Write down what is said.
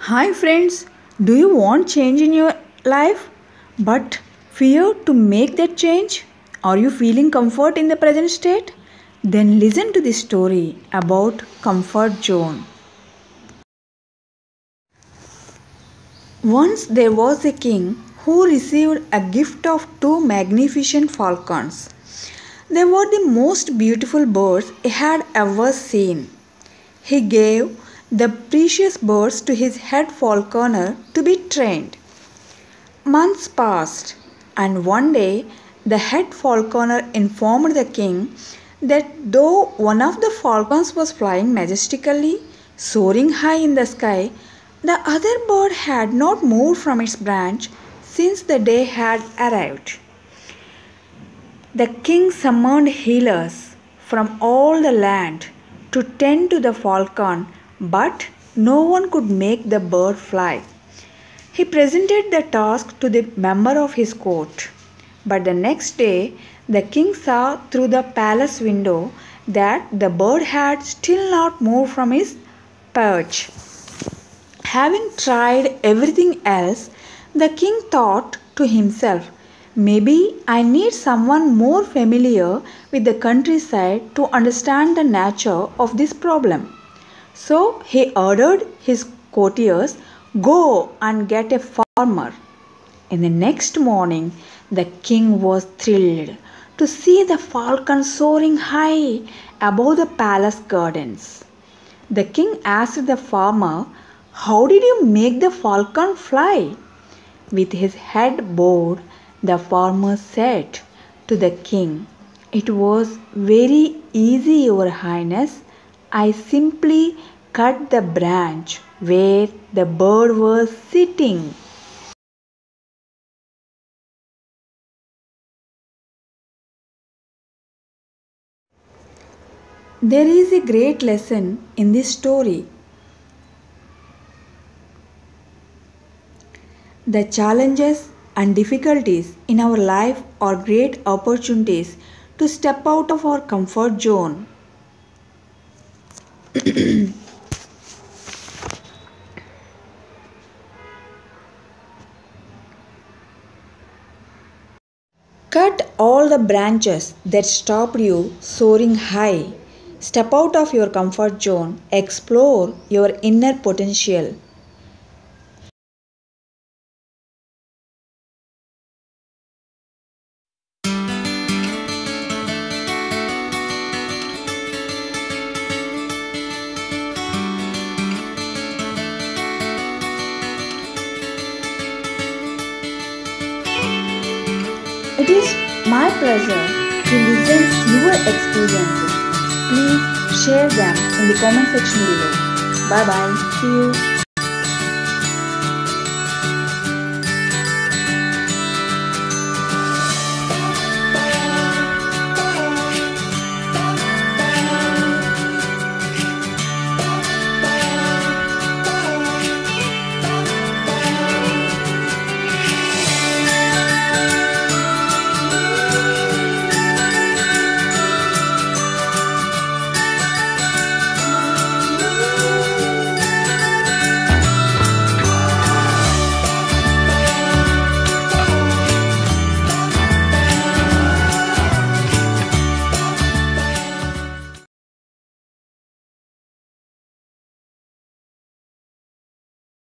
Hi friends, do you want change in your life but fear to make that change? Are you feeling comfort in the present state? Then listen to this story about comfort zone. Once there was a king who received a gift of two magnificent falcons. They were the most beautiful birds he had ever seen. He gave the precious birds to his head falconer to be trained. Months passed, and one day the head falconer informed the king that though one of the falcons was flying majestically, soaring high in the sky, the other bird had not moved from its branch since the day had arrived. The king summoned healers from all the land to tend to the falcon, but no one could make the bird fly. He presented the task to the member of his court. But the next day, the king saw through the palace window that the bird had still not moved from his perch. Having tried everything else, the king thought to himself, maybe I need someone more familiar with the countryside to understand the nature of this problem. So he ordered his courtiers, go and get a farmer. In the next morning, the king was thrilled to see the falcon soaring high above the palace gardens. The king asked the farmer, how did you make the falcon fly? With his head bowed, the farmer said to the king, it was very easy, your highness. I simply cut the branch where the bird was sitting. There is a great lesson in this story. The challenges and difficulties in our life are great opportunities to step out of our comfort zone. Cut all the branches that stopped you soaring high. Step out of your comfort zone. Explore your inner potential. It is my pleasure to listen to your experiences. Please share them in the comment section below. Bye bye. See you.